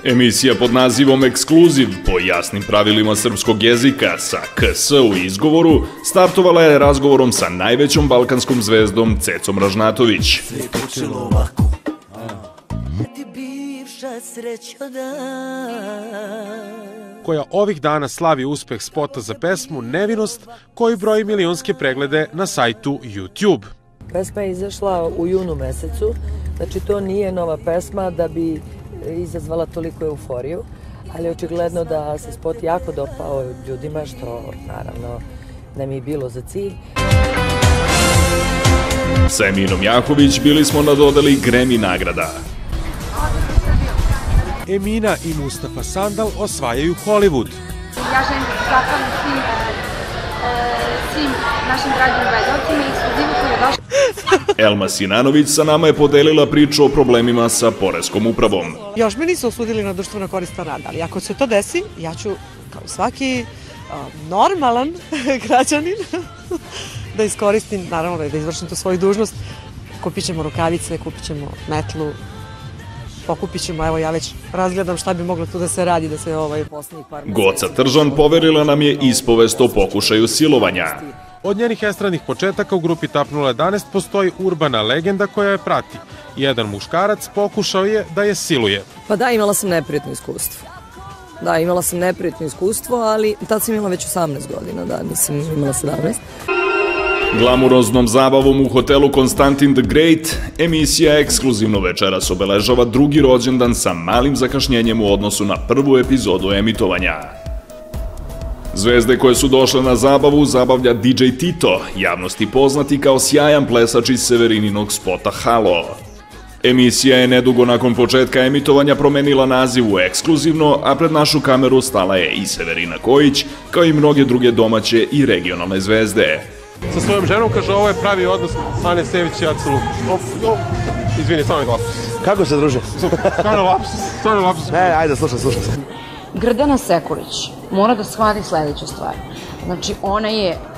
Emisija pod nazivom Ekskluziv, po jasnim pravilima srpskog jezika, sa KS u izgovoru, startovala je razgovorom sa najvećom balkanskom zvezdom Cecom Ražnatović. Koja ovih dana slavi uspeh spota za pesmu Nevinost, koji broji milionske preglede na sajtu YouTube. Pesma je izašla u junu mesecu, znači to nije nova pesma da bi izazvala toliko euforiju, ali očigledno da se spot jako dopao ljudima, što naravno nam je bilo za cilj. Sa Eminom Jahović bili smo na dodeli Grammy nagrada. Emina i Mustafa Sandal osvajaju Hollywood. Ja želim da se zahvalim svim našim dragim gledalcima i ekskluzivu koji je došao. Elma Sinanović sa nama je podelila priču o problemima sa poreskom upravom. Još me nisu osudili na društveno koristan rad, ali ako se to desi, ja ću, kao svaki normalan građanin, da iskoristim, naravno da izvršim tu svoju dužnost. Kupit ćemo rukavice, kupit ćemo metlu, pokupit ćemo, evo ja već razgledam šta bi moglo tu da se radi, da se poslednjih par meseci. Goca Tržan poverila nam je ispovest o pokušaju silovanja. Od njenih estradnih početaka u grupi Tap 011 postoji urbana legenda koja je prati. Jedan muškarac pokušao je da je siluje. Pa da, imala sam neprijatno iskustvo. Da, imala sam neprijatno iskustvo, ali tad sam imala već 18 godina, da, nisam imala 17. Glamuroznom zabavom u hotelu Konstantin the Great, emisija ekskluzivno večeras obeležava drugi rođendan sa malim zakašnjenjem u odnosu na prvu epizodu emitovanja. Zvezde koje su došle na zabavu zabavlja DJ Tito, javnosti poznati kao sjajan plesač iz Severininog spota Halo. Emisija je nedugo nakon početka emitovanja promenila naziv u Ekskluzivno, a pred našu kameru stala je i Severina Kojić, kao i mnoge druge domaće i regionalne zvezde. Sa svojom ženom kaže ovo je pravi odnos Ane Sević i Aca Lukić. Izvini, samo je lapsus. Kako se druže? Stvarno lapsus. Ajde, slušaj. Grdana Sekulić mora da shvati sledeću stvar. Znači, ona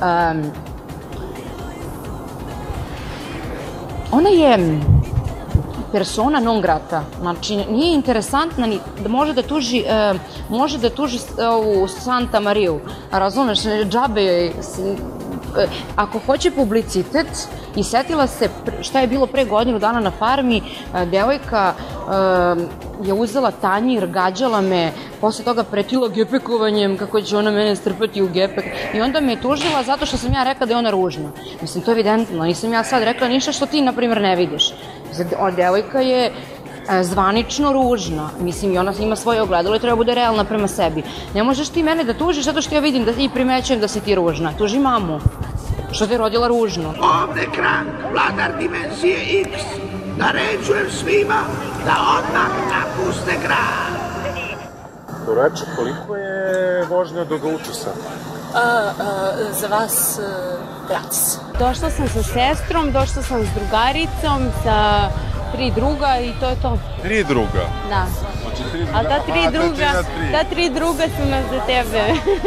persona non grata. Znači, nije interesantna ni da može da tuži ovu Santa Mariju. Razumeš, džabe joj. Ako hoće publicitet i setila se šta je bilo pre godinu dana na farmi, devojka je uzela tanjir, gađala me, posle toga pretila gepekovanjem, kako će ona mene strpati u gepek, i onda me je tužila zato što sam ja rekla da je ona ružna. Mislim, to je evidentno, nisam ja sad rekla ništa što ti, na primjer, ne vidiš. Devojka je zvanično ružna, mislim, i ona ima svoje ogledalo i treba bude realna prema sebi. Ne možeš ti mene da tužiš zato što ja vidim i primećujem da si ti ružna. Tuži mamu, što te je rodila ružno. Ovde Kran, vladar dimenzije X, naređujem svima da odmah napuste grad. Doreče, koliko je vožnja do Golučusa? Za vas gratis. Došla sam sa sestrom, došla sam s drugaricom, sa 3 druga i to je to. 3 druga? Da. A ta 3 druga su nas za tebe.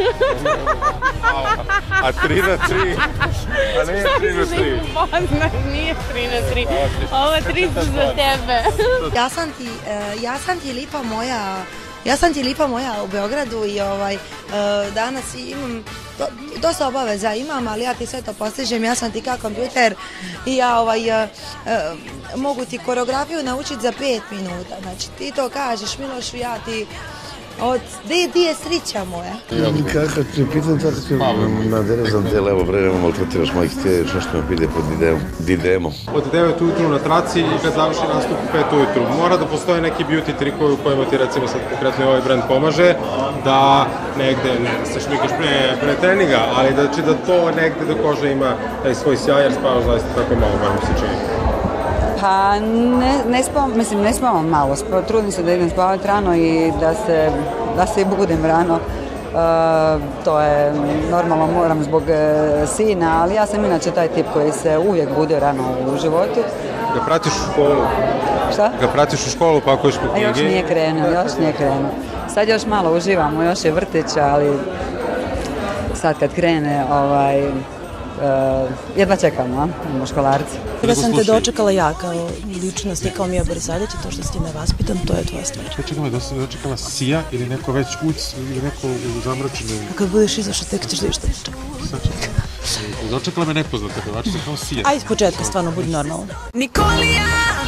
A 3 na 3? A nije 3 na 3? Nije 3 na 3. Ova 3 su za tebe. Ja sam ti lipa moja u Beogradu i danas imam dosta obaveza imam, ali ja ti sve to postižem, ja sam ti kao kompjuter i ja mogu ti koreografiju naučiti za 5 minuta. Znači ti to kažeš, Milošu, ja ti di je srića moja? Kako ti pitam, tako ti naderezam te levo vreme, maltretiraš mojih stiješ, nešto me pide pod Didemo. Od 9 ujutru na traci i kad završi nastup u 5 ujutru. Mora da postoje neki beauty trikovi u kojima ti, recimo, sad konkretno ovaj brand pomaže, da negde se šmikaš pre treninga, ali da to negde do koža ima taj svoj sjaj, jer spavaš zaista tako malo, bar mi se čini. Pa ne spavam malo, trudim se da idem spavati rano i da se i budim rano. To je normalno, moram zbog sina, ali ja sam inače taj tip koji se uvijek bude rano u životu. Ga pratiš u školu? Šta? Ga pratiš u školu pa ako ješ po knjigi? Još nije krenuo. Sad još malo uživamo, još je vrtić, ali sad kad krene, Jedna čekamo, imamo školarci. Da sam te dočekala ja kao ličnost i kao Mija Borisaljević i to što si ti nevaspitan, to je tvoja stvar. Čekaj, da sam dočekala Sija ili neko već uc ili neko u zamračenju. A kad budeš izašao, tek ćeš da viš što te čeka. Sad čekaj. Dočekala me nepoznata pevačica kao Sija. Ajde, s početka, stvarno, budi normalno. Nikolija!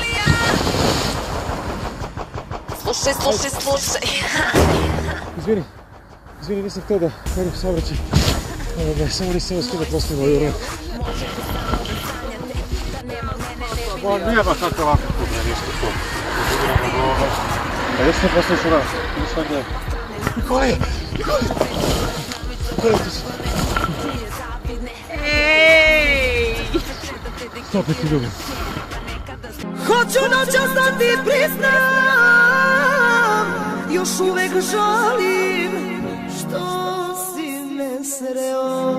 Slušaj. Izvini, nisam htio da krenem saobraćaj. Samo nisam uspio da prostim moju ruku. Nije baš tako ovako tu, ništa tu. A još ne postojiš u nas, ništa gdje. Nikolija, ti si. Ej! Opet ti ljubim. Hoću noćas da ti priznam, još uvek žalim što si me sreo.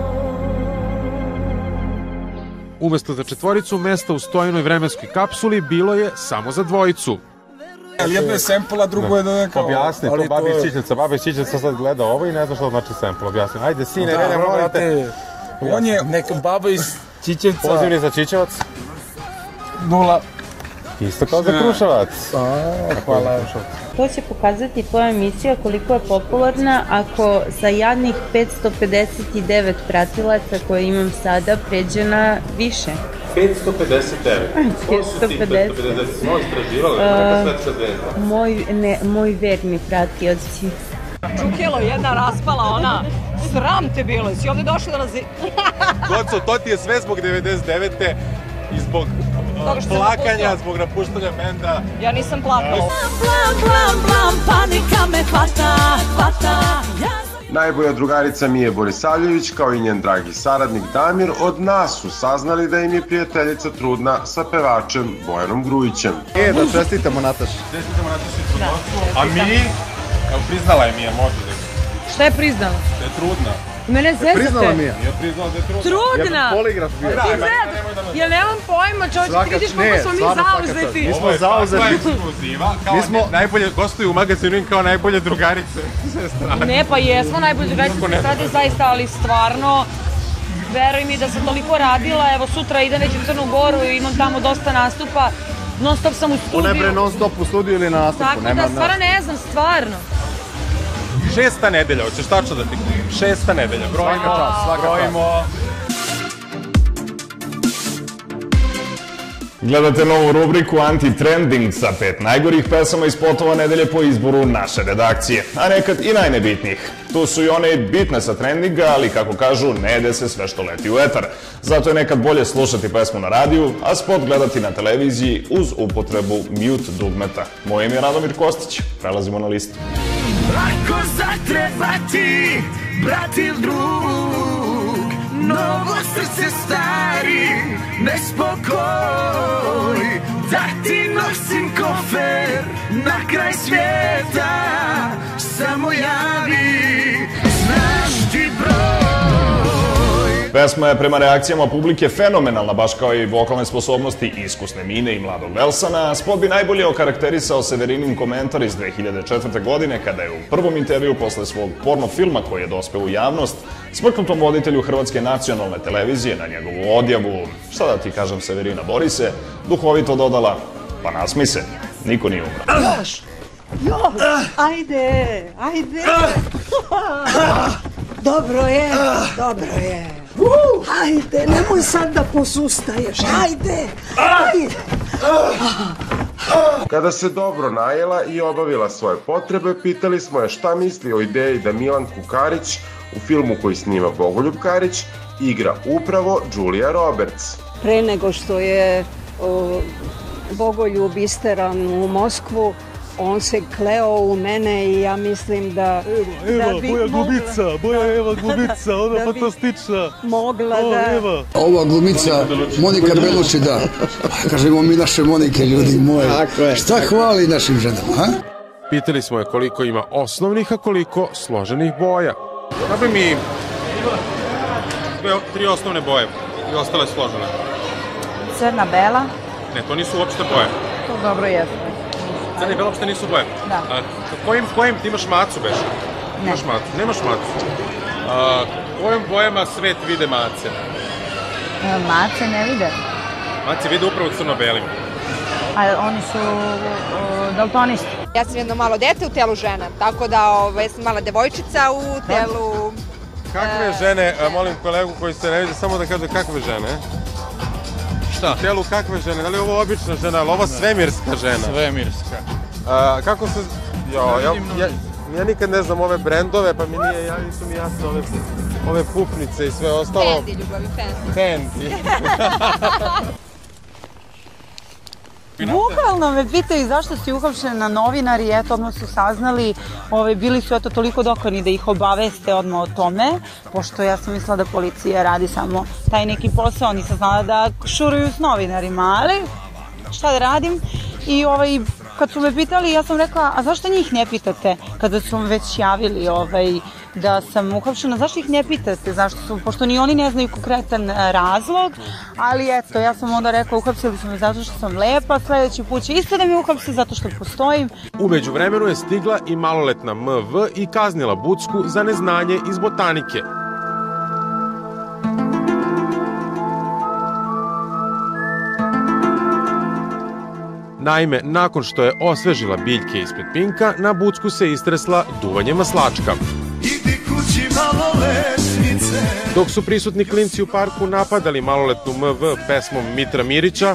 Umesto za četvoricu, mesta u stojanoj vremenskoj kapsuli bilo je samo za dvojicu. Jedno je sample, a drugo je da neka... Objasni, to Babi iz Čičevca. Babi iz Čičevca sad gleda ovo i ne zna što znači sample. Objasni. Ajde, sine, ne morate... On je neka baba iz Čičevca... Pozivni za Čičevac? 0. Isto kao za Kruševac. Hvala. To će pokazati tvoja emisija koliko je popularna ako za jadnih 559 pratilaca koje imam sada pređe na više. 559? 550. Smo istraživali, neka svetska zvezda. Moj verni pratioci. Čukelo, jedna raspala, ona, sram te bilo, si ovde došla da nas... Goco, to ti je sve zbog 99. i zbog plakanja, zbog napuštanja benda. Ja nisam plakala. Blam, panika me hvata. Najbolja drugarica Mije Borisaljević, kao i njen dragi saradnik Damir, od nas su saznali da im je prijateljica trudna sa pevačem Bojanom Grujićem. Da čestitamo Nataši. Čestitamo Nataši trudnoću. A mi, evo priznala je Mija, može da je. Šta je priznala? Da je trudna. Mene zezate? Priznala Mija. Nije priznala da je trudna. Trudna? Poligraf bio. Ja nemam pojma, čovječe, ti vidiš koliko smo mi zauzeti. Mi smo zauzeti. Ovo je ekskluziva, kao najbolje, gostuju u magazinu kao najbolje drugarice. Ne, pa jesmo najbolje drugarice, sad je zaista, ali stvarno, veruj mi da sam toliko radila, evo sutra idem već u Crnu Goru i imam tamo dosta nastupa, non stop sam u studiju. Ona bre non stop u studiju ili na nastupu? Tako da, stvarno ne znam, stvarno. 6. nedelja, hoćeš tačno da ti... 6. nedelja, brojimo. Gledate novu rubriku Anti-Trending sa 5 najgorih pesama i spotova nedelje po izboru naše redakcije, a nekad i najnebitnijih. Tu su i one bitne sa trendinga, ali kako kažu, ne jede se sve što leti u etar. Zato je nekad bolje slušati pesmu na radiju, a spot gledati na televiziji uz upotrebu mute dugmeta. Moje ime je Radomir Kostić, prelazimo na listu. Lako zatrebati, brat ili drug, novo srce stari, nespokoj, da ti nosim kofer na kraj svijeta, samo javi, znaš ti broj. Pesma je prema reakcijama publike fenomenalna, baš kao i vokalne sposobnosti iskusne Mine i mladog Velsana. Spot bi najbolje okarakterisao Severinin komentar iz 2004. godine, kada je u prvom intervju posle svog porno filma koji je dospeo u javnost, smrknutom voditelju Hrvatske nacionalne televizije na njegovu odjavu, šta da ti kažem Severina Borise, duhovito dodala, pa nasmi se, niko nije umro. Još, ajde. Dobro je. Ajde, nemoj sad da posustaješ, ajde. Kada se dobro najela i obavila svoje potrebe, pitali smo je šta misli o ideji da Milan Kukarić u filmu koji snima Bogoljub Karić igra upravo Julia Roberts. Pre nego što je Bogoljub isteran u Moskvu, on se kleo u mene i ja mislim da... Boja Eva Glubica, ona fantastična. Mogla da... Ova glumica, Monika Beluči, da. Kažemo mi naše Monike, ljudi moji. Šta hvali našim ženama, ha? Pitali smo je koliko ima osnovnih, a koliko složenih boja. Napravi mi 3 osnovne boje i ostale složene. Crna, bela. Ne, to nisu uopšte boje. To dobro jeste. Crna i bela uopšte nisu boje. Da. Kojim ti imaš macu, beš? Ne. Nemaš macu. Kojim bojama svet vide mace? Mace ne vide. Mace vide upravo crno-belim. A oni su daltonisti. Ja sam jedno malo dete u telu žena, tako da sam mala devojčica u telu... Kakve žene, molim kolegu koji se ne vidi, samo da kaže kakve žene? Šta? U telu kakve žene, da li je ovo obična žena, ali ovo svemirska žena? Svemirska. Kako se... Ja nikad ne znam ove brendove, pa nisu mi jasne ove pupnice i sve ostalo. Fendi, ljubavi, Fendi. Fendi. Bukvalno me pitaju zašto si uhapšena novinari, eto, odmah su saznali, bili su eto toliko dokoni da ih obaveste odmah o tome, pošto ja sam mislila da policija radi samo taj neki posao, nisam znala da šuruju s novinarima, ali šta da radim? I kad su me pitali, ja sam rekla, a zašto njih ne pitate? Kada su već javili da sam uhapšena, zašto ih ne pitate? Pošto ni oni ne znaju konkretan razlog, ali eto, ja sam onda rekla, uhapsili su me zato što sam lepa, sledeći put će isto da me uhapse zato što postojim. Umeđu vremenu je stigla i maloletna MV i kaznila Bucku za neznanje iz botanike. Naime, nakon što je osvežila biljke ispred Pinka, na Bucku se istresla duvanje maslačka. Dok su prisutni klinci u parku napadali maloletnu MV pesmom Mitra Mirića,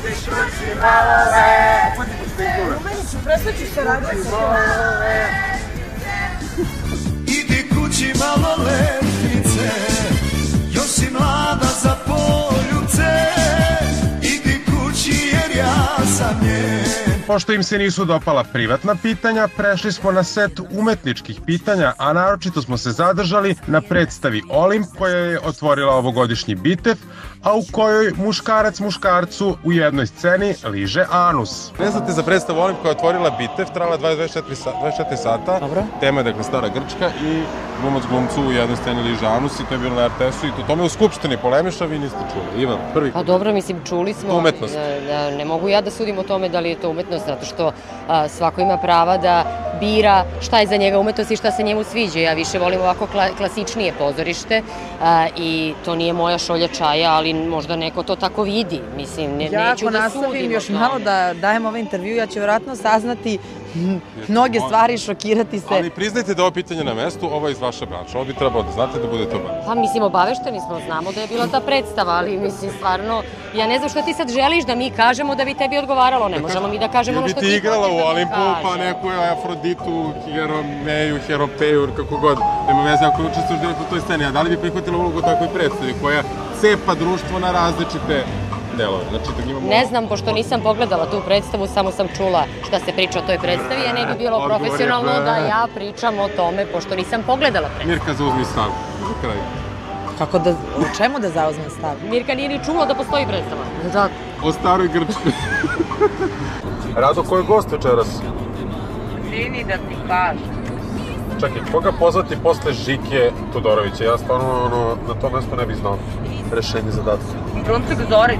idi kući maloletnice, još si mlada za poljubce, idi kući jer ja sam njen. Pošto im se nisu dopala privatna pitanja, prešli smo na set umetničkih pitanja, a naročito smo se zadržali na predstavi Olimp koja je otvorila ovogodišnji Bitev, a u kojoj muškarac muškarcu u jednoj sceni liže anus. Ne znate za predstavu Olimp koja je otvorila Bitev, trajala 24 sata, tema je dakle Stara Grčka i glumac glumcu u jednoj sceni liže anus i to je bilo na RTS-u i to tome u Skupštini polemiša, vi niste čuli. Ivan, prvi. Pa dobro, mislim, čuli smo. Umetnost. Ne mogu ja da sudim o tome da li je to umetnost, zato što svako ima prava da bira šta je za njega umetnost i šta se njemu sviđa. Ja više volim ovako klasičnije pozorište i to nije moja šolja čaja, ali možda neko to tako vidi. Mislim, neću da sudim. Ja ako nastavim još malo da dajem ovaj intervju, ja ću vjerojatno saznati mnoge stvari, šokirati se. Ali priznajte da ovo pitanje na mestu, ovo je iz vaše branše. Ovo bi trebalo da znate da budete obavešteni. Pa mislim, obavešteni smo, znamo da je bila ta predstava, ali mislim, stvarno, ja ne znam šta ti sad želiš da mi kažemo da bi tebi odgovaralo. Ne možemo mi da kažemo ono što ti hoćeš da mi kažeš. Ili ti igrala u Olimpu, pa neku Afroditu, Heromeju, Heropejur, kako god. Nema veze ako učestvuješ direktno u toj sceni. A da li bi prihvatila ulogu u takvoj predstavi koja cepa društvo na različite delove? Ne znam, pošto nisam pogledala tu predstavu, samo sam čula šta se priča o toj predstavi, a ne bi bilo profesionalno da ja pričam o tome, pošto nisam pogledala predstavu. Mirka, zauzmi stav. Za kraj. Kako da, u čemu da zauzme stav? Mirka nije ni čula da postoji predstava. Tako. O Staroj Grčkoj. Rado, ko je gost večeras? Izvini da ti kažem. Čekaj, koga pozvati posle Žike Todorovića? Ja stvarno na to mesto ne bih znao rešenje zadatka. Bruncek Zorić.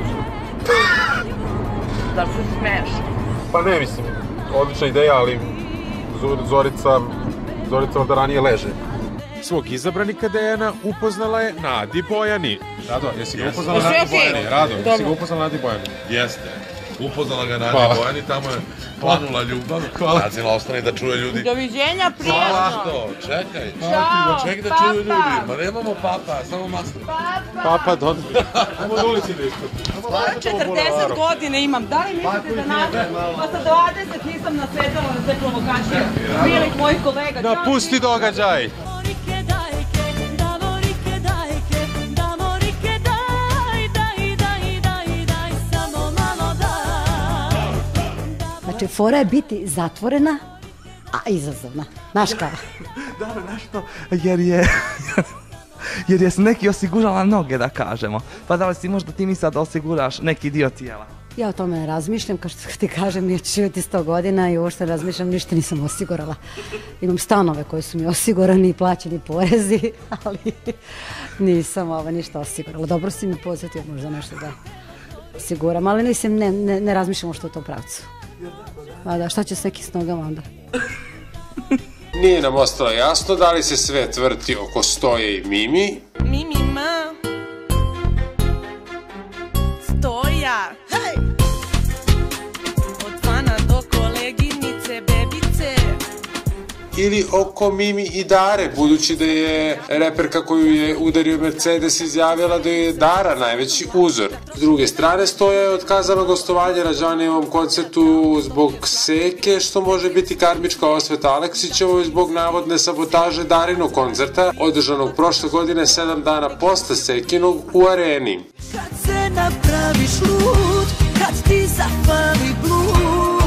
Da se smeš? Pa ne, mislim, odlična ideja, ali Zorica onda ranije leže. Svog izabranika Dejana upoznala je Nadi Bojani. Rado, jesi ga upoznala Nadi Bojani? Rado, jesi ga upoznala Nadi Bojani? Jeste. Upoznala ga Nadi Bojani, tamo je planula ljubav. Nadzila ostane da čuje ljudi. Doviđenja, prijatno. Hvala što, čekaj. Čekaj da čuju ljudi. Ma nemamo papa, samo masno. Papa, dobro. Ajmo od ulici da isto. 40 godina imam. Da li mislite da nađem? Pa sa 20 nisam nasvedala na te provokacije. Milih mojih kolega. Napusti događaj. Znači, fora je biti zatvorena, a izazovna. Znaš kao? Dobro, znaš to, jer je neki osigurala noge, da kažemo. Pa da li si možda ti mi sad osiguraš neki dio tijela? Ja o tome razmišljam, kao što ti kažem, ja ću živjeti 100 godina i uopšte razmišljam, ništa nisam osigurala. Imam stanove koji su mi osigurani i plaćeni porezi, ali nisam ništa osigurala. Dobro si mi podsjetio možda nešto da osiguram, ali nisam, ne razmišljam što je to pravcu. A da, šta će s nekim s nogama onda? Nije nam ostalo jasno da li se sve tvrti oko Stoje i Mimi. Mimi ma, ili oko Mimi i Dare, budući da je reperka koju je udario Mercedes izjavila da je Dara najveći uzor. S druge strane, Stoja je otkazala gostovanje na Đanijevom koncertu zbog seke, što može biti karmička osveta Aleksićevoj zbog navodne sabotaže Darinog koncerta, održanog prošle godine 7 dana posle Sekinog u Areni. Kad se napraviš lud, kad ti zapali blud,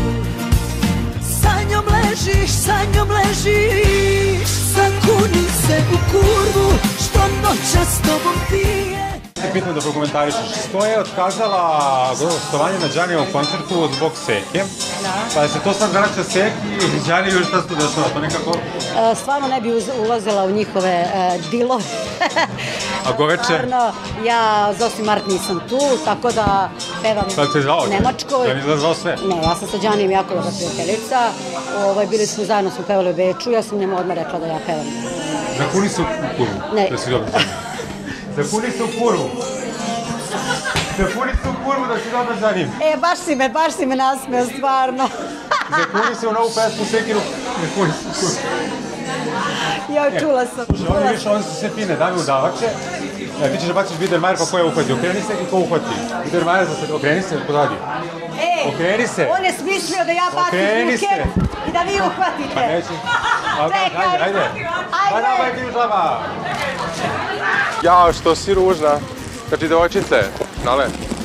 sa njom ležiš, zakuni se u kurvu, što noća s tobom pije. Bitno da prokomentarišeš. Stoja je otkazala gostovanje na Đanijevom koncertu zbog seke. Pa je se to sad vraća seki i Đani još šta se to dešava? To nekako... Stvarno ne bi ulazila u njihove dilove. A goveče? Stvarno, ja za 8. mart nisam tu, tako da pevam Nemačkoj. Ja nisam zvao sve. Ne, ja sam sa Đanijem jako dobra prijateljica. Bili smo zajedno, smo pevali u Beču, ja sam njemu odmah rekla da ja pevam. Zakuni se u kurvu. Ne. Zakuni se u kurvu. Zakuni se u kurvu da si dobro za njim. Baš si me nasmeo, stvarno. Zakuni se u novu pesmu Sekinu. Zakuni se u kurvu. Ja, čula sam. Oni su sve fine, dame udavače. Ti ćeš da baciš Biedermajer pa ko je uhvati. Okreni se i ko uhvati. Biedermajer okreni se, ko radi. Okreni se. On je smislio da ja bacim buket i da vi uhvatite. Pa neće. Ajde. Pa nama ti užava. Jao, što si ružna. Znači, devojčice, Nale,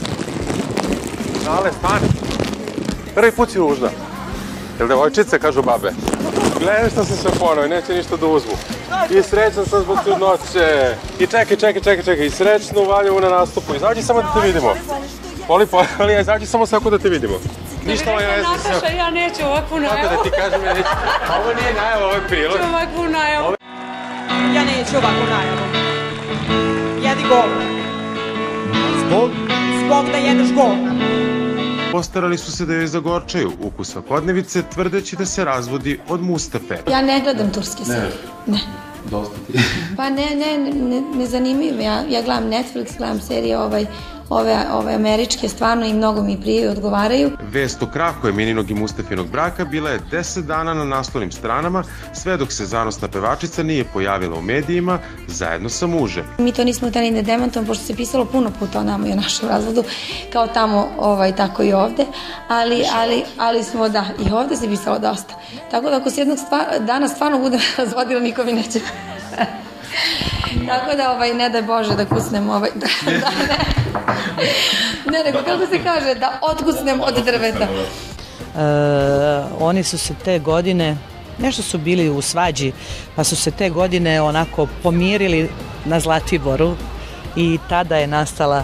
stani. Prvi put si ružna. Jel devojčice, kažu babe. Gledaj što se sve ponovi, neće ništa da uzmu. I srećan sam zbog trudnoće. I čekaj, i srećno u Valjevu na nastupu. Izađi samo da te vidimo. Poli, izađi samo svako da te vidimo. Ništa ovo je veze sve. Nataša, ja neću ovakvu najavu. Kako da ti kažem, ovo nije najav, ovo je prilog. Neću ovakvu najavu. Ja neću ovakvu najavu. Jedi govna. Zbog da jedeš govna. Postarali su se da joj zagorčaju ukus svakodnevice, tvrdeći da se razvodi od Mustafe. Ja ne gledam turske serije. Ne. Dosta ti. Pa ne zanimaju me. Ja gledam Netflix, gledam serije ove američke, stvarno i mnogo mi prije i odgovaraju. Vest o krahu Emininog i Mustafinog braka bila je 10 dana na naslovnim stranama, sve dok se zanosna pevačica nije pojavila u medijima zajedno sa mužem. Mi to nismo hteli da demantujemo, pošto se pisalo puno puta o nama i o našem razvodu, kao tamo, tako i ovde, ali smo, da, i ovde se pisalo dosta. Tako da ako se jednog dana stvarno budem razvodila, niko mi neće. Tako da, ne daj Bože da kucnem ne, nego kako se kaže, da otkucnem od drveta. Oni su se te godine, nešto su bili u svađi, pa su se te godine onako pomirili na Zlatiboru i tada je nastala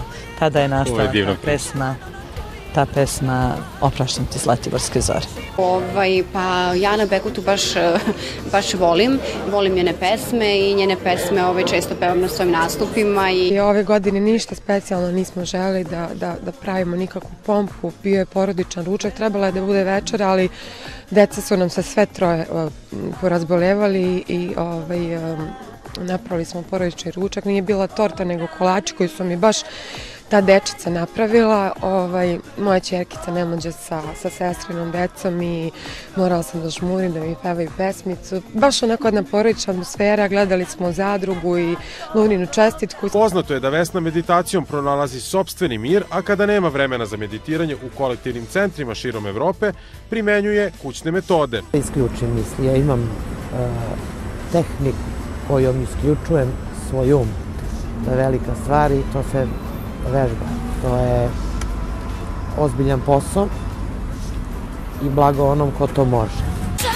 ta pesma Opraštam ti Zlatiborske zore. Pa ja na Bekutu baš volim njene pesme i njene pesme često pevam na svojim nastupima. I ove godine ništa specijalno nismo želeli da pravimo nikakvu pompu, bio je porodičan ručak, trebala je da bude večera, ali deca su nam se sve troje porazbolevali i napravili smo porodični ručak, nije bila torta nego kolači koji su mi baš ta dečica napravila, moja ćerkica Nemanđa sa sestrinom decom i morala sam da žmurim, da mi pevaju pesmicu. Baš onako jedna porodična atmosfera, gledali smo Zadrugu i Luninu čestitku. Poznato je da Vesna meditacijom pronalazi sopstveni mir, a kada nema vremena za meditiranje u kolektivnim centrima širom Evrope, primenjuje kućne metode. Isključim misli, ja imam tehniku kojom isključujem svoj um. To je velika stvar i to se vežba. To je ozbiljan posao i blago onom ko to može.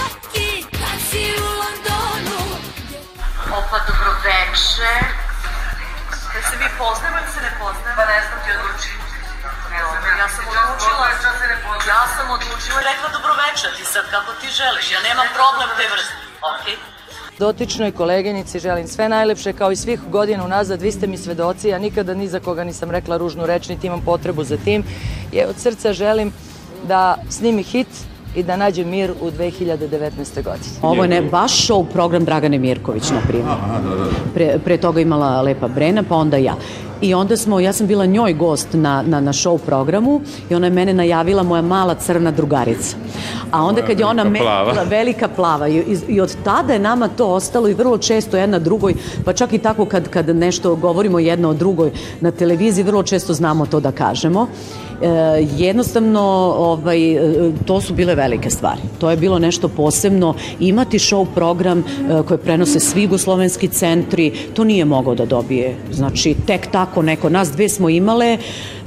Opa, dobro veče. Da se mi poznamo ili se ne poznamo? Pa ne znam ti odlučiti. Ja sam odlučila i rekla dobro večer ti sad kako ti želiš. Ja nemam problem te vrste. Okej. Dotičnoj koleginici želim sve najlepše, kao i svih godina unazad, vi ste mi svedoci, ja nikada ni za koga nisam rekla ružnu reč, niti imam potrebu za tim. Ja od srca želim da snimi hit i da nađem mir u 2019. godini. Ovo je baš show program Dragane Mirković, na primjer. Pre toga imala Lepa Brena, pa onda ja. I onda ja sam bila njoj gost na show programu i ona je mene najavila moja mala crna drugarica. A onda kad je ona velika plava i od tada je nama to ostalo i vrlo često jedna drugoj, pa čak i tako kad nešto govorimo jedna o drugoj na televiziji, vrlo često znamo to da kažemo. Jednostavno, to su bile velike stvari. To je bilo nešto posebno. Imati show program koje prenose svi jugoslovenski centri, to nije mogao da dobije. Znači, tek tako neko. Nas dve smo imale,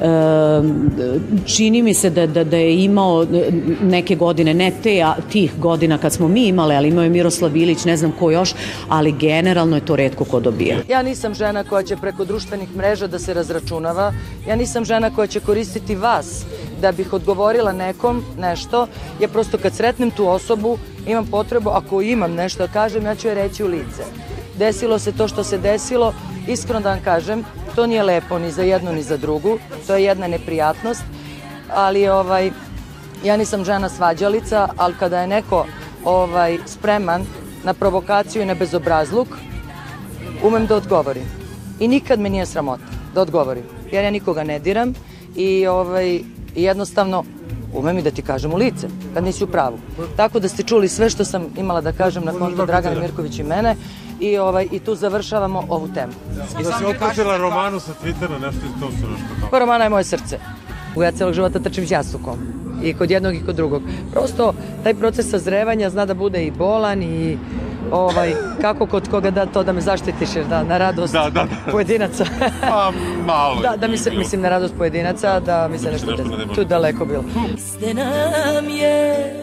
čini mi se da je imao neke godine, ne tih godina kad smo mi imale, ali imao je Miroslav Ilić, ne znam ko još, ali generalno je to retko ko dobija. Ja nisam žena koja će preko društvenih mreža da se razračunava. Ja nisam žena koja će koristiti vas da bih odgovorila nekom nešto. Ja prosto kad sretnem tu osobu imam potrebu, ako imam nešto da kažem, ja ću je reći u lice. Desilo se to što se desilo, iskreno da vam kažem, to nije lepo ni za jednu ni za drugu, to je jedna neprijatnost, ali ja nisam žena svađalica, ali kada je neko spreman na provokaciju i na bezobrazluk, umem da odgovorim. I nikad me nije sramota da odgovorim, jer ja nikoga ne diram i jednostavno umem i da ti kažem u lice, kad nisi u pravu. Tako da ste čuli sve što sam imala da kažem na konto Dragane Mirković i mene i tu završavamo ovu temu. Da si otkačila Romanu sa Twittera, nešto iz to su nešto tamo. Pa Romana je moje srce. Ja celog života trčim s jastukom. I kod jednog i kod drugog. Prosto taj proces sazrevanja zna da bude i bolan i kako kod koga da to da me zaštitiš jer na radost pojedinaca. Pa malo. Da mislim na radost pojedinaca, da mi se nešto tu daleko bilo. Iste nam je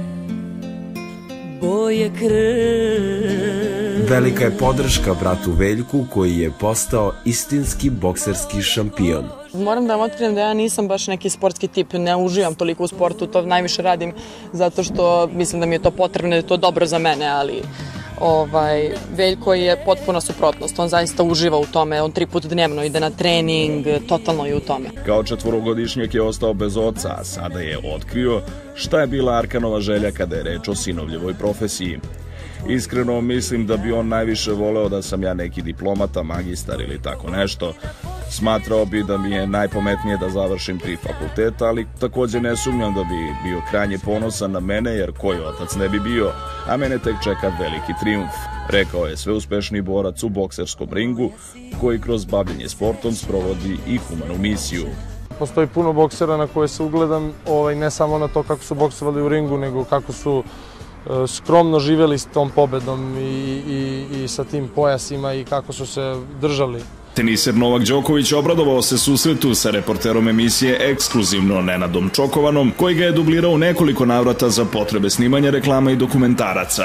boje krvi. Velika je podrška bratu Veljku koji je postao istinski bokserski šampion. Moram da vam otkrijem da ja nisam baš neki sportski tip, ne uživam toliko u sportu, to najviše radim zato što mislim da mi je to potrebno, da je to dobro za mene, ali Veljko je potpuno suprotnost, on zaista uživa u tome, on 3 puta dnevno ide na trening, totalno je u tome. Kao 4-godišnjak je ostao bez oca, a sada je otkrio šta je bila Arkanova želja kada je reč o sinovljevoj profesiji. Iskreno mislim da bi on najviše voleo da sam ja neki diplomata, magistar ili tako nešto. Smatrao bi da mi je najpametnije da završim 3 fakulteta, ali takođe ne sumnjam da bi bio krajnje ponosan na mene, jer koji otac ne bi bio, a mene tek čeka veliki trijumf, rekao je sveuspešniji borac u bokserskom ringu, koji kroz bavljenje sportom sprovodi i humanu misiju. Postoji puno boksera na koje se ugledam, ne samo na to kako su boksovali u ringu, nego kako su skromno živjeli s tom pobedom i sa tim pojasima i kako su se držali. Teniser Novak Đoković obradovao se susretu sa reporterom emisije Ekskluzivno Nenadom Čokovanom, koji ga je dublirao u nekoliko navrata za potrebe snimanja reklama i dokumentaraca.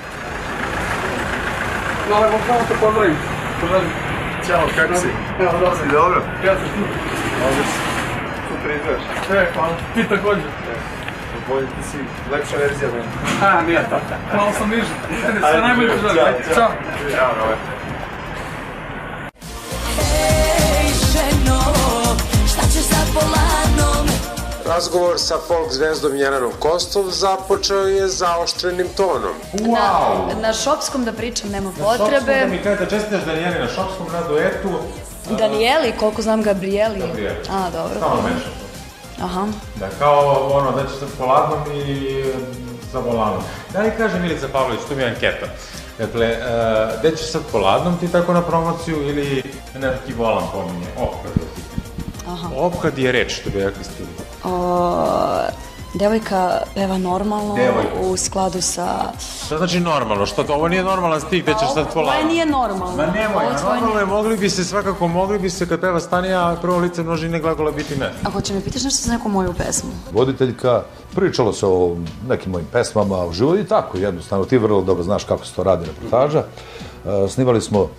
Hvala, mogu samo te pozdravim. Ćao, kako si? Evo, dobro. Si dobro? Ja sam tu. Ovdje si. Super izgledaš. Hvala. Ti također. Bolje ti si lepša verzija meni. Nije to. Malo sam niži. Sve najbolje ti želim. Ćao. Ćao, dobro. Razgovor sa folk zvezdom Jelenom Kostov započeo je zaoštrenim tonom. Na šopskom da pričam nema potrebe. Na šopskom da mi kada čestitaš Danijeli na šopskom na duetu. Danijeli, koliko znam Gabrieli. A, dobro. Samo mešam. Aha. Da, kao da ćeš sa poladnom i sa volanom. Da li kaže Milica Pavlović, tu mi je anketa. Dakle, gde ćeš sad poladnom ti tako na promociju ili neki volan pominje? Opkad je pitanje. Opkad je reč, što bi rekli stili. Devojka peva normalno u skladu sa... Šta znači normalno? Što to? Ovo nije normalan stih, gde ćeš sad poladnom? Ovo nije normalno. Ma nemoj, normalno je, mogli bi se kad peva Stanija, prvo lice množine glagola biti ne. A hoće mi pitaš nešto za neku moju pesmu? Voditeljka, pričalo se o nekim mojim pesmama u životu i tako jednostavno. Ti vrlo dobro znaš kako se to radi reportaža. Snimali smo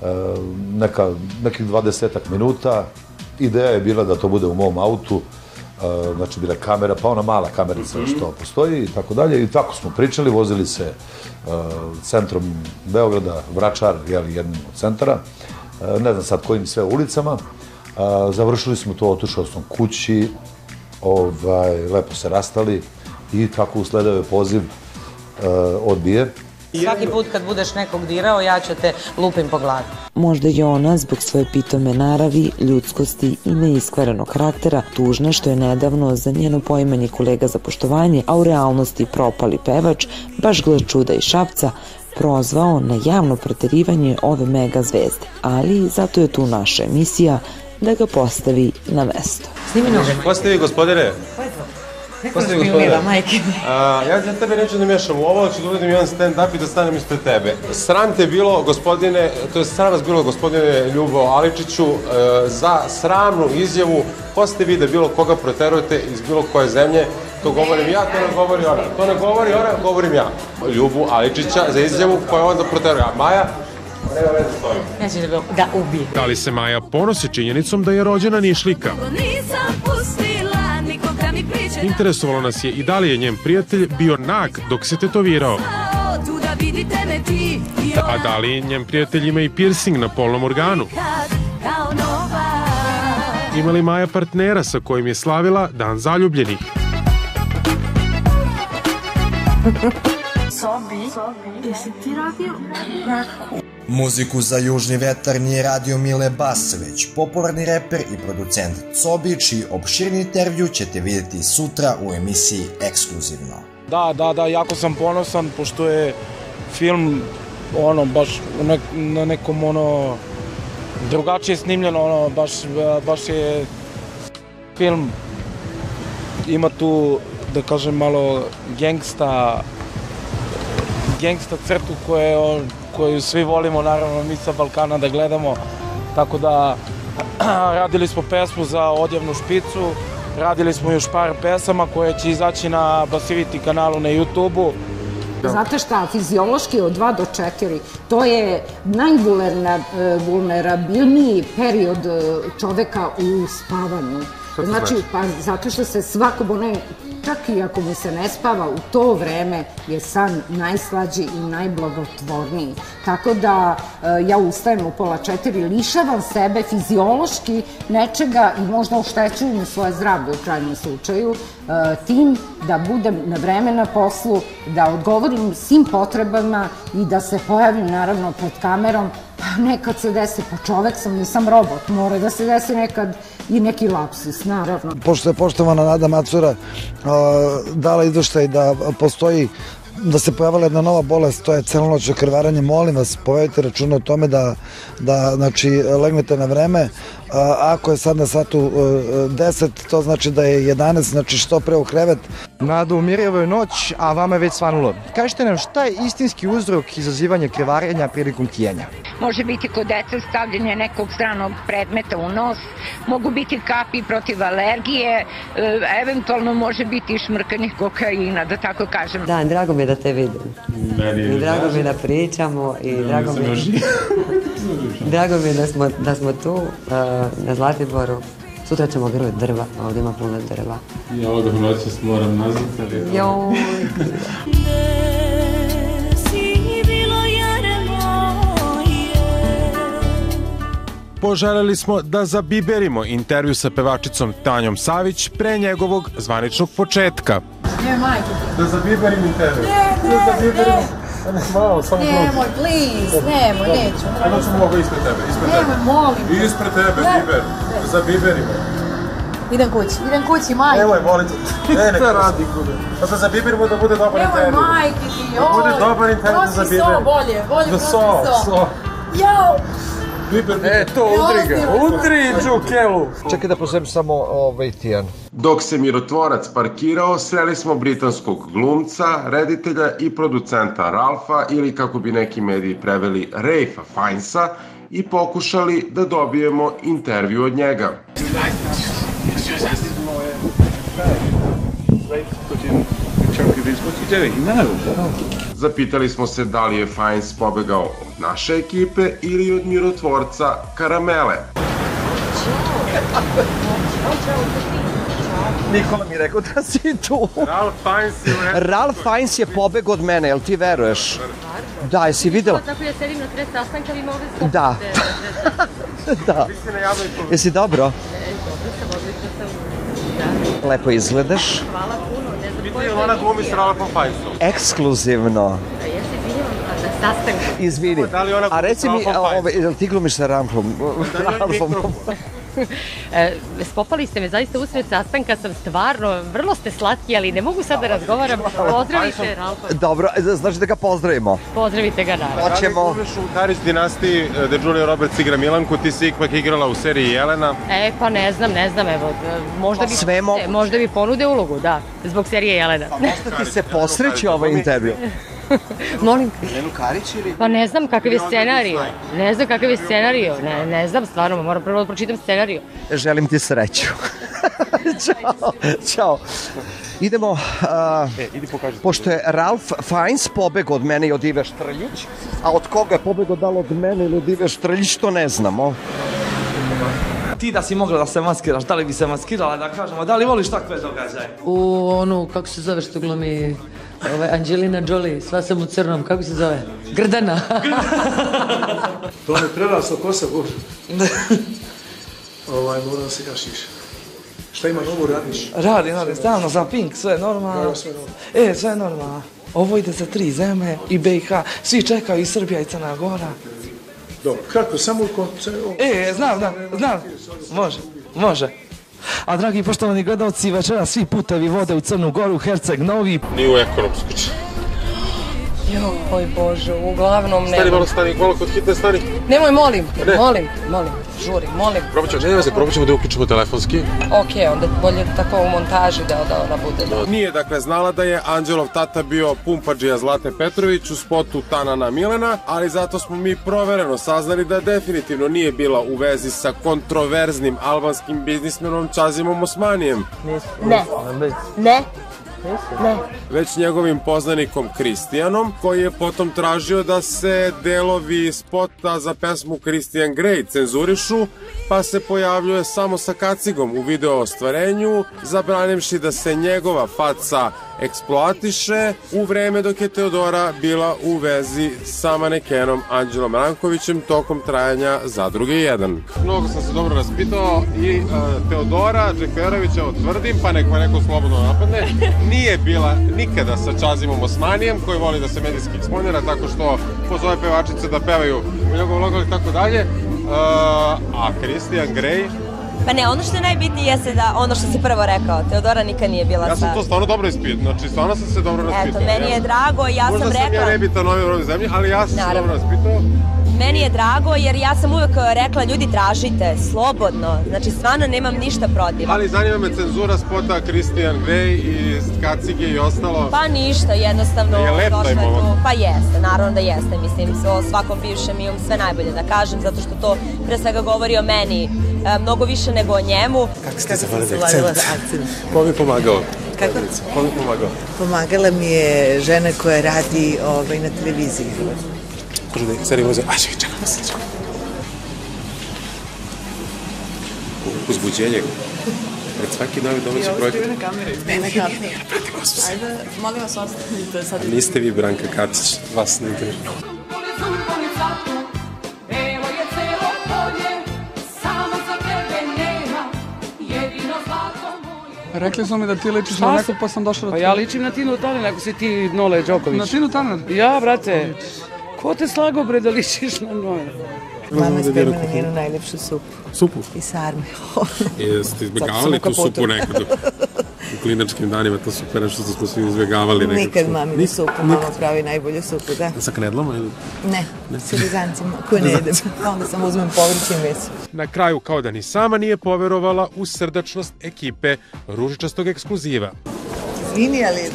nekih 20 minuta. Ideja je bila da to bude u mom autu. Znači bila je kamera, pa ona mala kamerica što postoji i tako dalje. I tako smo pričali, vozili se centrom Beograda, Vračar, jednim od centara. Ne znam sad kojim sve ulicama. Završili smo to, otišao sam kući, lepo se rastali i tako usledao je poziv, odbije. Svaki put kad budeš nekog dirao, ja ću te lupim po glavi. Možda je ona, zbog svoje pitome naravi, ljudskosti i neiskvarenog karaktera, tužna što je nedavno za njeno poimanje kolega za poštovanje, a u realnosti propali pevač, baš gle čuda i Šapca, prozvao na javno preterivanje ove mega zvezde. Ali zato je tu naša emisija da ga postavi na mesto. Snimi nožem. Postavi, gospodine. Postavi, gospodine. Ja za tebe neću da miješam u ovo, ću da uradim jedan stand-up i da stanem ispred tebe. Sram te bilo, gospodine, to je sram vas bilo, gospodine Ljubo Aličiću, za sramnu izjavu, ko ste vi da bilo koga proterujete iz bilo koje zemlje, to govorim ja, to ne govori ona. To ne govori ona, govorim ja. Ljubu Aličića za izjavu koju onda proteruje. A Maja, nema veze s ovim. Neće da ubije. Da li se Maja ponosi činjenicom da je rođena Nišlika? Interesovalo nas je i da li je njen prijatelj bio nag dok se tetovirao. A da li njen prijatelj ima i piercing na polnom organu? Ima li Maja partnera sa kojim je slavila Dan zaljubljenih? Jesi ti radio? Muziku za Južni vetar nije radio Mile Bas, već popularni reper i producent Cobi, čiji opširni intervju ćete vidjeti sutra u emisiji Ekskluzivno. Da, jako sam ponosan, pošto je film, baš na nekom, drugačije snimljeno, baš je film, ima tu, da kažem, malo gangsta crtu koju svi volimo, naravno, mi sa Balkana da gledamo, tako da radili smo pesmu za Odjavnu špicu, radili smo još par pesama koje će izaći na Basivity kanalu na YouTube-u. Znate šta, fiziološki od 2 do 4, to je najvulnerabilniji period čoveka u spavanju. Znači, pa zato što se svako, čak i ako mu se ne spava, u to vreme je san najslađi i najblagotvorniji. Tako da ja ustajem u 3:30, lišavam sebe fiziološki nečega i možda oštećujem svoje zdravlje u krajnjem slučaju, tim da budem na vreme na poslu, da odgovorim svim potrebama i da se pojavim naravno pred kamerom. Pa nekad se desi, pa čovek sam, nisam robot, mora da se desi nekad i neki lapsus, naravno. Pošto je poštovana Nada Macura dala izveštaj da postoji, da se pojavila jedna nova bolest, to je celonoćno krvarenje, molim vas, povedite računa o tome da legnete na vreme. Ako je sad na satu 10, to znači da je 11, znači što pre u krevet. Nada, umirjava je noć, a vama je već svanulo. Kažite nam, šta je istinski uzrok izazivanja krvarenja prilikom kijenja? Može biti kod dece stavljanje nekog stranog predmeta u nos, mogu biti kapi protiv alergije, eventualno može biti i šmrkanje kokaina, da tako kažem. Da, drago mi je da te vidim. I drago mi je da pričamo i drago mi je da smo tu na Zlatiboru. Sutra ćemo grliti drva, ovdje ima puno drva. I ovoga noćas moram nazvat, ali... Joj. Poželjeli smo da zabiberimo intervju sa pevačicom Tanjom Savić pre njegovog zvaničnog početka. Ne, majke. Da zabiberim intervju. Ne. Malo, samo nemoj, please, nemoj, neću. Samo ću mogu ispred tebe, Nemoj, molim. Ispred tebe, biber. Zabiberimo. Idem kući, majke. Nemoj, molim te. Šta radi kude? Pa da zabiberimo da bude dobar intervju. Nemoj, majke ti, da bude dobar intervju da zabiberimo. Prosi bolje prosi so. Jao. To, udri Đukelu. Čekaj da posebno samo Tijan. Dok se mirotvorac parkirao, sreli smo britanskog glumca, reditelja i producenta Ralfa, ili kako bi neki mediji preveli Ralfa Fiennesa, i pokušali da dobijemo intervju od njega. Zapitali smo se da li je Fiennes pobegao od naše ekipe ili od mirotvorca Karamele. Nikola mi rekao da si tu. Ralf Fiennes je pobeg od mene, jel ti veruješ? Da, jesi videla? Tako ja sedim na sred sastanka, vi mogli skopiti. Da. Da. Jesi dobro? Dobro sam, odlično sam. Lepo izgledaš. Hvala puno, ne znam ili ona glumi s Ralfom Fiennesom? Ekskluzivno. Izvini. A reci mi, jel ti glumiš sa Ralfom? Spopali ste me zaista usred sastanka, sam stvarno, vrlo ste slatki, ali ne mogu sad da razgovaram. Pozdravite Ralfa. Dobro, znači da ga pozdravimo. Pozdravite ga, naravno. Da li glumiš u Karić dinastiji gde Julia Roberts igra Milanku, ti si ipak igrala u seriji Jelena? Pa ne znam, evo, možda bi ponude ulogu, da, zbog serije Jelena. Možda ti se posreći ovaj intervju. Molim? Jelenu Karić ili? Pa ne znam kakav je scenario. Ne znam stvarno, moram prvo da pročitam scenariju. Želim ti sreću. Ćao. Idemo, pošto je Ralf Fiennes pobeg od mene i od Ive Štrljić, a od koga je pobeg da li od mene ili od Ive Štrljić, to ne znamo. Ti da si mogla da se maskiraš, da li bi se maskirala, da kažemo, da li voliš takve događaje? U onu, kako se zove što glumi Angelina Jolie, sva sam u crnom, kako se zove? Grdana. To me preraslo kosa, bože. Moram da se kašiš. Šta ima novo, radiš? Radim, stalno za Pink, sve normalno. Sve normalno. Ovo ide za 3 zemlje i BiH, svi čekaju i Srbija i Crna Gora. Dobro, kako, samo u znam. Može. A dragi poštovani gledalci, večera svi putevi vode u Crnu Goru, Herceg Novi. Ni u ekonomsku. Joj Bože, uglavnom nema. Stani, malo kod hitne stani. Nemoj, molim, žuri, molim. Probat ćemo da uključimo telefonski. Ok, onda bolje tako u montaži da ona bude. Nije dakle znala da je Anđelov tata bio pumpađija Zlate Petrović u spotu Tanana Milena, ali zato smo mi provereno saznali da definitivno nije bila u vezi sa kontroverznim albanskim biznismenom Čazimom Osmanijem. Ne. Već njegovim poznanikom Kristijanom, koji je potom tražio da se delovi spota za pesmu Christian Grey cenzurišu, pa se pojavljuje samo sa kacigom u video ostvarenju, zabranivši da se njegova faca eksploatiše u vreme dok je Teodora bila u vezi sa manekenom Anđelom Rankovićem tokom trajanja Zadruge 1. Mnogo sam se dobro raspitao i Teodora Džeferovića tvrdim, pa neko slobodno napadne, nije bila nikada sa Čazimom Osmanijem koji voli da se medijski eksponira tako što pozove pevačice da pevaju u njegov lokal i tako dalje, a Christian Grey. Pa ne, ono što je najbitnije jeste da ono što si prvo rekao, Teodora nikad nije bila sa... Ja sam to stvarno dobro ispitao, znači stvarno sam se dobro raspitao. Eto, meni je drago, ja sam rekla... Možda sam ja nebitan novi u ovoj zemlji, ali ja sam se dobro raspitao. Meni je drago jer ja sam uvek rekla ljudi tražite, slobodno, znači stvarno nemam ništa protiv. Ali zanima me cenzura spota Christian Grey i kacige i ostalo. Pa ništa, jednostavno... Je lep taj moment? Pa jeste, naravno da jeste, mislim, o svakom bivšem imam sve najbolje da kažem, zato što to pre svega govori o meni mnogo više nego o njemu. Kako ste zavarili akcent? Ko mi pomagao? Kako? Ko mi pomagao? Pomagala mi je žena koja radi na televiziji. Može da seriju voze, čekam da se čekam. Uzbuđenje. Pred svaki novi domaći projekat. Ne na kameri. Ajde, molim vas ostanite sad. Niste vi Branka Katić, vas ne intervju. Rekli su mi da ti ličiš na nekog, pa sam došla do Pa ja ličim na Tinu Tanin, ako si ti Nole Đoković. Na Tinu Tanin? Ja, brate. Ko te slago, bre, da ličiš na Nole? Mama je spremila njenu najljepšu supu. Supu? I sarme. Jeste izbjegavali tu supu nekad u klinačkim danima, to super nešto što smo svi izbjegavali nekad. Nikad maminu supu, mama pravi najbolju supu, da. Sa knedlama ili? Ne, sa rizancima, koje ne jedem. Onda sam uzmem povrće i meso. Na kraju, kao da ni sama nije poverovala u srdačnost ekipe Ružičastog ekskluziva. Izvini, ali...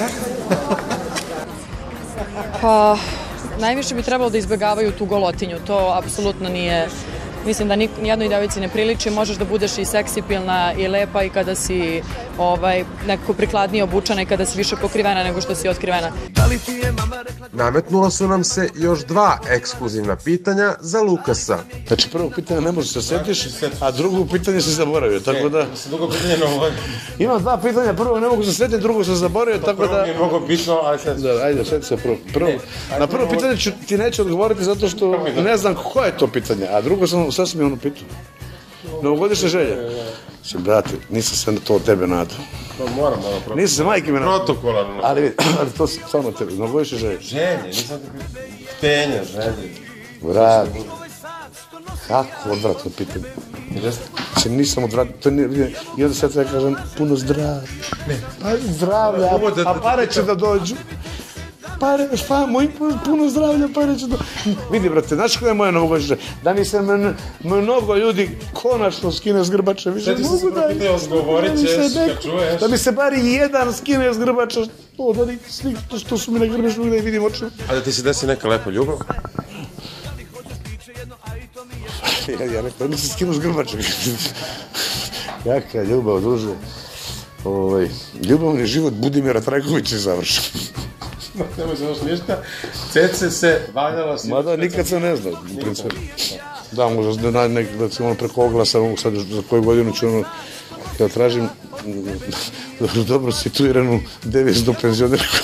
Pa, najviše bi trebalo da izbjegavaju tu golotinju, to apsolutno nije, mislim da nijednoj devici ne priliči, možeš da budeš i seksipilna i lepa i kada si nekako prikladnije obučena i kada si više pokrivena nego što si otkrivena. Nametnula su nam se još 2 ekskluzivna pitanja za Lukasa. Znači prvo pitanje ne možeš se setiš, a drugo pitanje se zaboravio, tako da... Drugo pitanje novo. Imam 2 pitanja, prvo ne mogu se setiti, drugo se zaboravio, tako da... Prvo mi je mnogo bitno, ali sad... Ajde, seti se prvo. Na prvo pitanje ti neću odgovoriti zato što ne znam koje je to pitanje, a drugo sam mi ono pitao. Novogodišnje želje. Brate, nisam se na to od tebe nadao. Nisam se majke me nadao. Protokolarno. Ali to samo tebe, mnogo više želje. Želje, nisam te htenja, želje. Vrat. Kako odvratno pitanje? Nisam odvratno, i onda sad ja kažem puno zdravlja. Pa zdravlja, a pare će da dođu. Pare, moj puno zdravlja, pare će da... Vidi, brate, znaš koja je moja novogodišnja? Da mi se mnogo ljudi konačno skine s grbača. Sve ti se se propitao, govorit ćeš, kad čuješ. Da mi se bar jedan skine s grbača, od onih svih što su mi na grbaču, da ih vidim očima. A da ti se desi neka lepa ljubav? Ja nekako mi se skinu s grbača. Jaka ljubav, druže. Ljubavni život Budimira Trajkovića je završen. Nemoj se još ništa. Cece se valjala si... Mada nikad se ne zna. Da, možda da se ono preko oglasa, sad za koju godinu ću ono, kada tražim dobro situiranu deviznu penzionerku.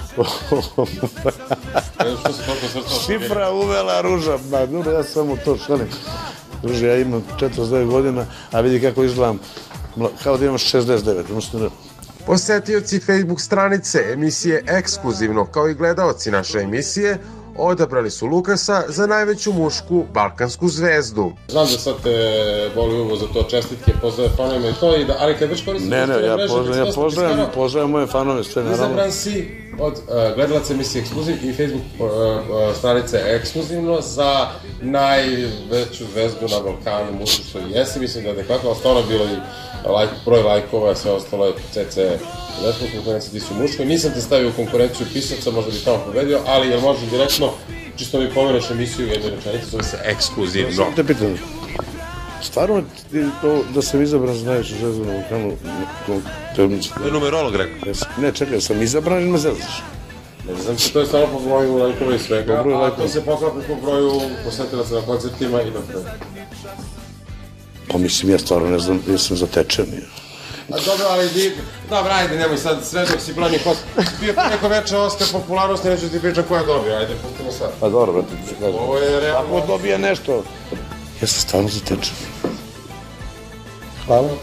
Šifra uvela Ruža. Ja samo to šalim. Ruže, ja imam 49 godina, a vidi kako izgledam. Kao da imam 69. Posetioci Facebook stranice emisije Ekskluzivno, kao i gledaoci naše emisije, odabrali su Lukasa za najveću mušku balkansku zvezdu. Znam da sad te boli uvo za to, čestitke, pozdrave fanovima i to, ali kad već koristim... Ne, ja pozdravljam moje fanove, sve naravno. Izabran si od gledalaca emisije Ekskluziv i Facebook stranice Ekskluzivno za najveću zvezdu na Balkanu, mušku što i jesi, mislim da je adekvatno, ali stvarno je bilo i broj lajkova, sve ostalo je CC lesbo, konkurencija ti su muško. Nisam te stavio u konkurenciju pisavca, možda bi tamo pobedio, ali jel može direktno, čisto mi pomeneš emisiju u jednoj rečenici, zove se Ekskluzivno. Samo te pitam, stvarno je to da sam izabran za najveću zvezdu na Balkanu? To je numerolog rekao. Ne, čekaj, sam izabran ili me zezaš? Ne znam se, to je stvarno po broju lajkova i svega, a to se poklapa po broju posetilaca na koncertima i na kraju. Pa mislim, ja stvarno ne znam, ja sam zatečen. Dobro, ali dobro, ajde, nemoj sad, sve dok si brani host. Bio preko veče Oskar popularnosti, neću ti pričam ko je dobio, ajde, pustimo sad. Pa dobro, brate, ti kažem. Ovo je realno... Ako dobije nešto, ja sam stvarno zatečen. Hvala.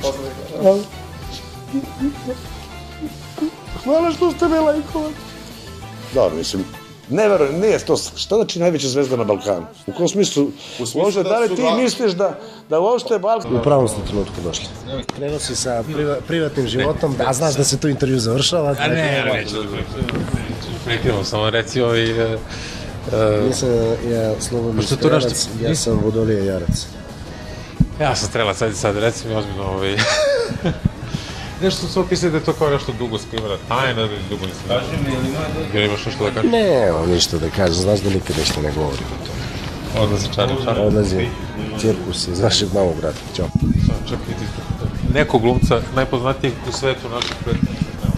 Hvala što ste me lajkovali. Dobro, mislim, ne verujem, nije to, šta znači najveća zvezda na Balkanu? U kom smislu, možda, da li ti misliš da uopšte Balkan... U pravom ste trenutku došli. Krenuo si sa privatnim životom, a znaš da se tu intervju završava. A ne, neću da prekrivam, samo reci ovi... Nisam ja Slobodni Strelac, ja sam Vodolije Jarac. Ja sam Strelac, ajde sad, reci mi ozbiljno nešto se opisuje da je to kao nešto dugo skrivena tajna, da je dugo nisam... Kaži mi, ili ima... Imaš nešto da kažeš? Nemam ništa da kažem, znaš da nikad ništa ne govorim o tome. Odlazi čar. Odlazi cirkus iz vašeg malog grada. Ćao. Čekaj, nekog glumca najpoznatijeg u svetu našeg predstavnika.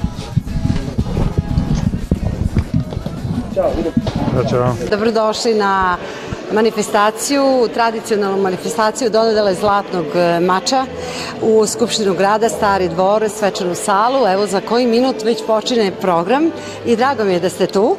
Ćao. Dobrodošli na manifestaciju, tradicionalnu manifestaciju dodele Zlatnog mača u Skupštinu grada, Stari dvor, svečanu salu. Evo za koji minut već počine program i drago mi je da ste tu.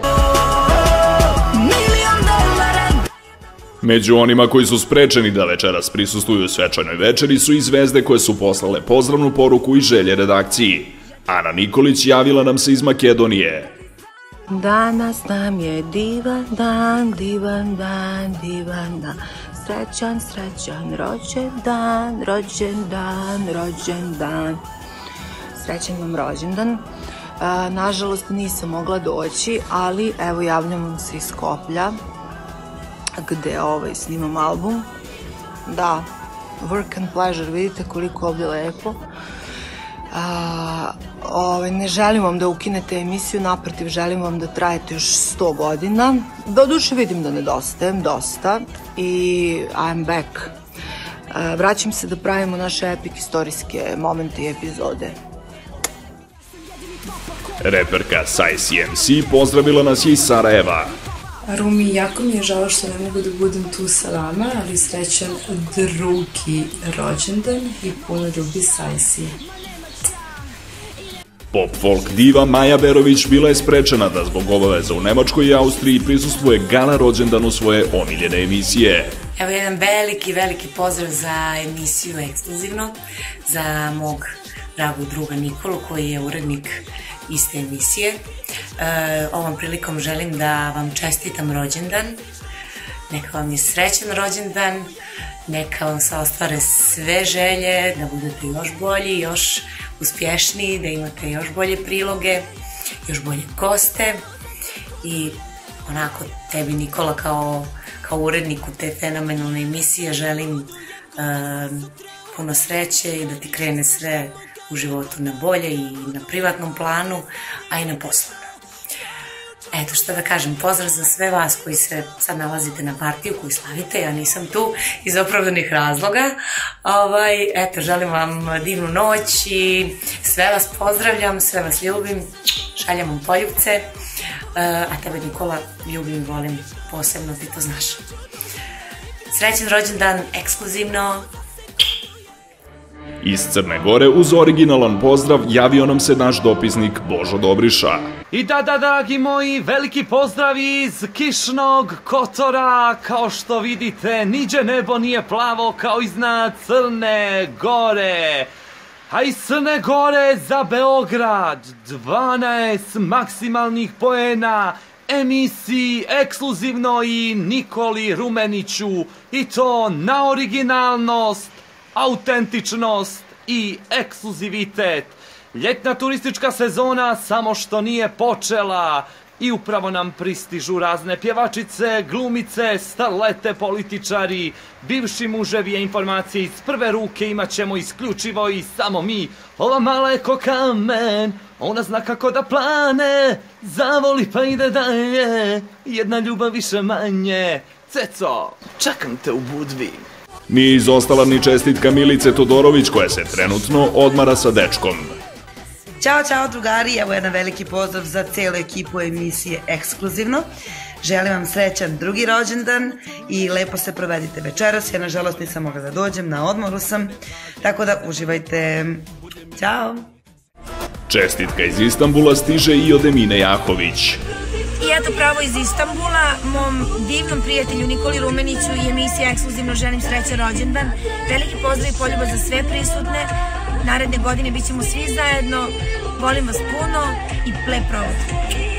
Među onima koji su sprečeni da večeras prisustvuju svečanoj večeri su i zvezde koje su poslale pozdravnu poruku i želje redakciji. Ana Nikolić javila nam se iz Makedonije. Danas nam je divan dan, divan dan, divan dan. Srećan, srećan rođendan, rođendan, rođendan. Srećan vam rođendan. Nažalost nisam mogla doći, ali evo javljam vam se iz Skoplja, gde snimam album. Da, work and pleasure, vidite koliko ovdje lepo. Ne želim vam da ukinete emisiju, naprotiv, želim vam da trajete još 100 godina. Doduše vidim da nedostajem dosta i I'm back. Vraćam se da pravimo naše epic istorijske momente i epizode. Reperka Sai CMC pozdravila nas je iz Sarajeva. Rumi, jako mi je žao što ne mogu da budem tu sa vama, ali srećan drugi rođendan i puno ljubi Sajsi. Pop-folk diva Maja Berović bila je sprečena da zbog obaveza u Nemačkoj i Austriji prisustvuje gala rođendanu svoje omiljene emisije. Evo jedan veliki, veliki pozdrav za emisiju Ekskluzivno, za mog dragog druga Nikolu koji je urednik iste emisije. Ovom prilikom želim da vam čestitam rođendan, neka vam je srećan rođendan, neka vam se ostvare sve želje, da budete još bolji, još uspješniji, da imate još bolje priloge, još bolje goste i onako tebi Nikola kao uredniku te fenomenalne emisije želim puno sreće i da ti krene sve u životu na bolje i na privatnom planu, a i na poslovnom. Eto što da kažem, pozdrav za sve vas koji se sad nalazite na partiju, koji slavite, ja nisam tu iz opravdanih razloga. Eto, želim vam divnu noć i sve vas pozdravljam, sve vas ljubim, šaljem vam poljubce, a tebe Nikola ljubim i volim posebno, ti to znaš. Srećan rođendan, Ekskluzivno! Iz Crne Gore uz originalan pozdrav javio nam se naš dopisnik Božo Dobriša. I da, dragi moji, veliki pozdrav iz kišnog Kotora. Kao što vidite, niđe nebo nije plavo kao iznad Crne Gore. A iz Crne Gore za Beograd 12 maksimalnih poena emisiji Ekskluzivno i Nikoli Rumeniću. I to na originalnost, autentičnost i ekskluzivitet. Ljetna turistička sezona samo što nije počela i upravo nam pristižu razne pjevačice, glumice, starlete, političari, bivši muževi, informacije iz prve ruke imat ćemo isključivo i samo mi. Ova mala je ko kamen, ona zna kako da plane, zavoli pa ide dalje, jedna ljubav više manje. Ceco, čekam te u Budvi. Nije izostala ni čestitka Milice Todorović koja se trenutno odmara sa dečkom. Ćao drugari, evo jedan veliki pozdrav za cijelu ekipu emisije Ekskluzivno. Želim vam srećan drugi rođendan i lepo se provedite večeras. Ja nažalost nisam mogla da dođem, na odmoru sam, tako da uživajte. Ćao! Čestitka iz Istanbula stiže i od Emine Jahović. I eto pravo iz Istanbula, mom divnom prijatelju Nikoli Rumeniću i emisiji Ekskluzivno želim srećan rođendan. Veliki pozdrav i poljubav za sve prisutne. Naredne godine bit ćemo svi zajedno. Volim vas puno i lep provod.